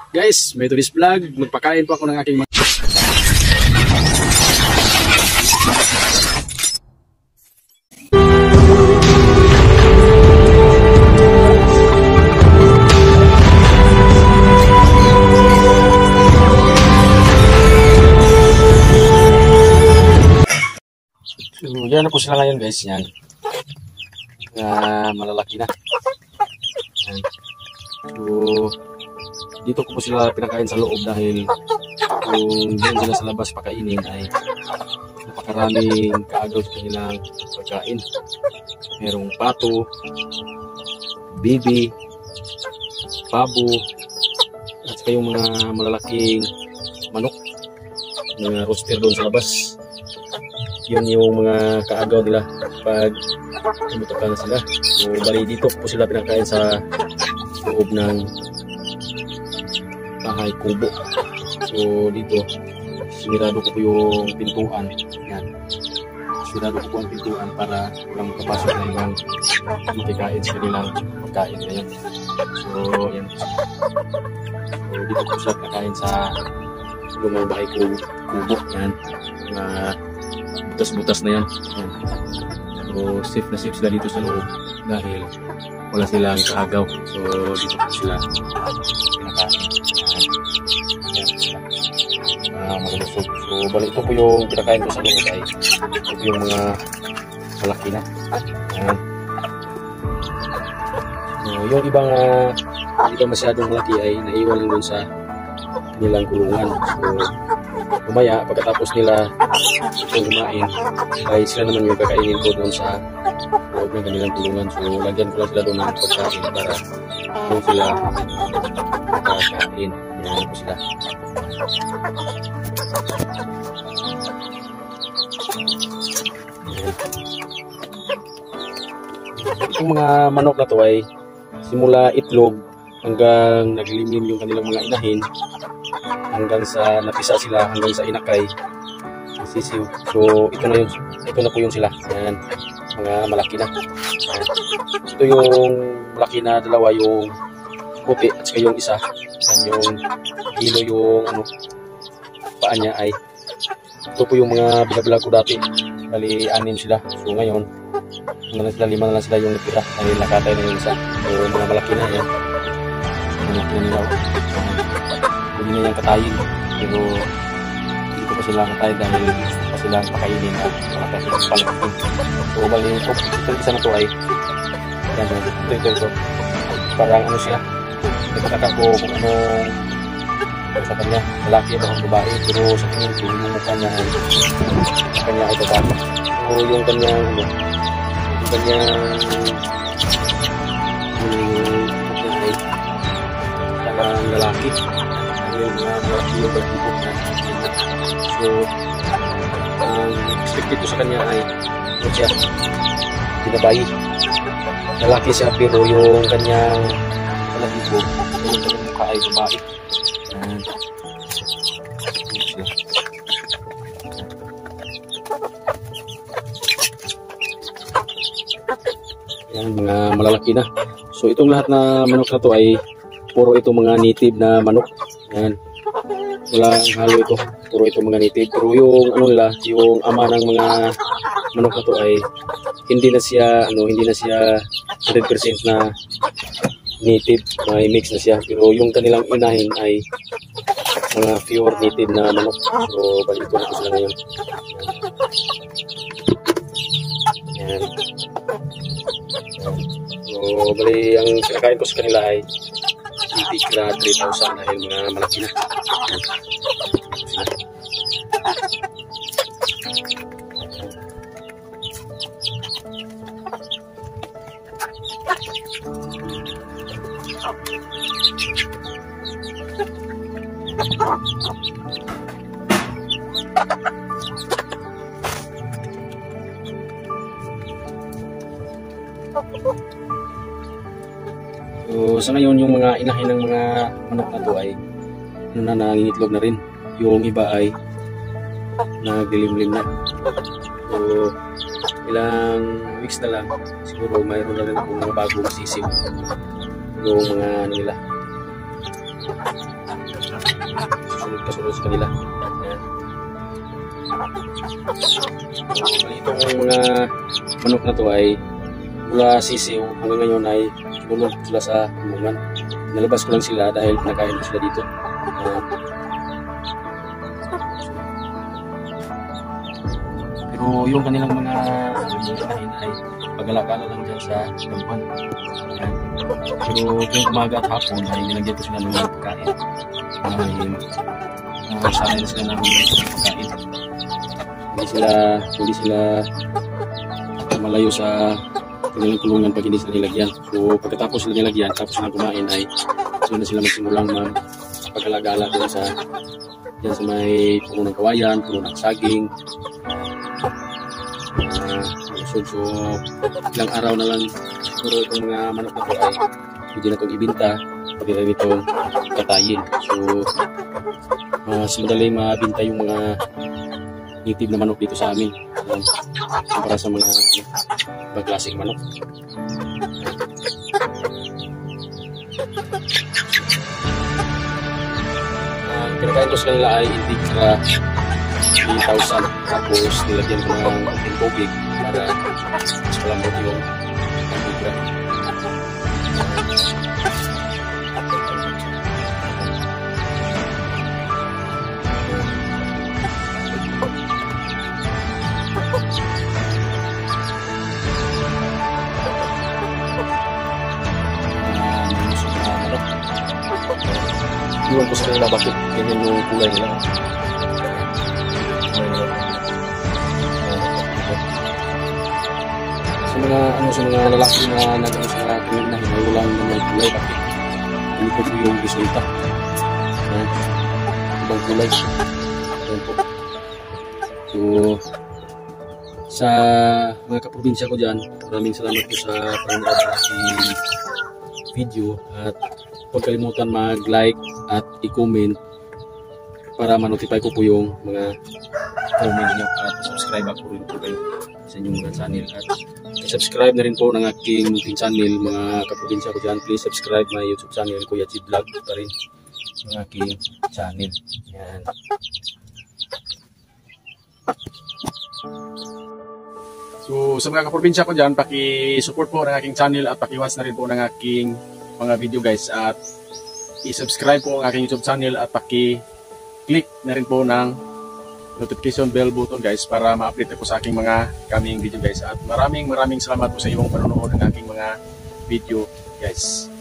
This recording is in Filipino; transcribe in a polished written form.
Guys, may today's vlog. Magpakain po ako ng aking mga... So, yan na po sila ngayon guys. Yan. Malalaki na. Yan. So, dito ko po sila pinakain sa loob dahil kung diyan sila sa labas pakainin ay napakaraming kaagaw sa kanilang pagkain. Merong pato, bibi, pabo, at saka yung mga malalaking manok, mga roaster doon sa labas. Yun yung mga kaagaw nila pag tumutukan na sila. So, bali dito po sila pinakain sa loob ng bahay kubo. So dito sinirado ko po yung pintuan. Yan. Sinirado ko po ang pintuan para walang makapasok na ibang matikain sa kanilang pagkain na yan. So yan. So dito po sila pinakain sa lumang bahay kubo. Yan. Mga butas-butas na yan. Yan. So safe na safe sila dito sa loob dahil wala silang kaagaw. So dito po sila pinakain. Malusog. So balik ito po yung pinakain ko sa loob ay ito yung mga malaki na. Ayan. So, yung ibang hindi pa masyadong malaki ay naiwan doon sa nilang kulungan. So umaya pagkatapos nila kumain ay sila naman yung kakainin ko doon sa loob ng kanilang kulungan. So lagyan ko lang sila doon ng pagkain para doon sila makakain. Ayan po sila. Itong mga manok na to ay simula itlog hanggang naglimlim yung kanilang mga inahin hanggang sa napisa sila hanggang sa inakay sisiw. So ito na yun, ito na po yung sila. Ayan, mga malaki na. Ayan. Ito yung malaki na dalawa, yung puti at saka yung isa. Ayan, yung hilo yung paa niya ay ito po yung mga binablog ko dati. Bali 6 sila. So ngayon 5 na lang sila yung natira dahil nakatay na yung isa. So mga malaki na yan. Malaki na nila. Hindi na yung katayin. Pero hindi ko pa sila katayin dahil gusto pa silang pakainin at malaki sila palakin. So bali ito isa na to ay yan, ito. Parang siya. Ipakata ko kung anong sa kanya, lalaki o babae, pero sa tingin ko yung mukha niya ay sa kanya ay babae. So yung kanyang ay parang lalaki. Yung malaki yung balibog niya. So expected ko sa kanya ay ito siya, binabayi. Lalaki siya pero yung kanyang balibog, yung kanyang mukha ay babae. Yan, mga malalaki na. So itong lahat na manok na to ay puro ito mga native na manok. Yan. Wala halo ito. Puro ito mga native. Pero yung nila, yung ama ng mga manok na to ay hindi na siya 100% na native, may mix na siya. Pero yung kanilang inahin ay mga pure native na manok. So balik ko na po sila ngayon. Yan. So bali ang kinakain ko sa kanila ay hindi na 3,000 dahil mga malaki na. Yan. So sa ngayon yung mga inahin ng mga manok na to ay nangingitlog na rin. Yung iba ay naglilimlim na. So ilang weeks na lang siguro mayroon na rin akong mga bagong sisiw yung mga nila. Kasunod sa kanila. Ayan. So, itong mga manok na to ay mula sisiw hanggang ngayon ay tulog sila sa kulungan. Nalabas ko lang sila dahil nakain ko sila dito. Pero yung kanilang mga inahin ay pag-alakala lang dyan sa dampan. Pero kung umaga at hapon ay nilagyan ko sila ng mga pagkain. Sanay na sila ng pagkain. Hindi sila malayo sa kanilang kulungan pag hindi sila nilagyan. So pagkatapos sila nilagyan, tapos sila kumain ay na sila magsimulang pag-alagala dyan sa may puno ng kawayan, puno ng saging. So ilang araw na lang siguro itong mga manok na ito ay hindi na itong ibinta, pwede na itong katayin. So mas madaling mabinta yung mga native na manok dito sa amin para sa mga klaseng manok. Ang pinakain ko sa kanila ay Integra 3,000, tapos nilagyan ko ng tubig para mas malambot yung Integra. Iwan ko sa kanila bakit ganyan yung kulay nila. Sa mga lalaki na nag-ano sa kanila na hinawalan ng mga kulay, bakit hindi ko yung resulta. Ibang kulay. Ayan po. So, sa mga kaprobinsya ko dyan, maraming salamat po sa panonood ng aking video at huwag kalimutan mag-like at i-comment para ma-notify ko po yung mga comment nyo at subscribe ako rin po kayo sa inyong mga channel at subscribe na rin po ng aking channel mga kaprobinsya ko dyan. Please subscribe my YouTube channel, Kuya G Vlog pa rin ng aking channel. Yan. So sa mga kaprobinsya ko dyan, paki-support po ng aking channel at paki-watch na rin po ng aking mga video guys at i-subscribe po ang aking YouTube channel at paki-click na rin po ng notification bell button guys para ma-update ako sa aking mga coming video guys at maraming salamat po sa iyong panonood ng aking mga video guys.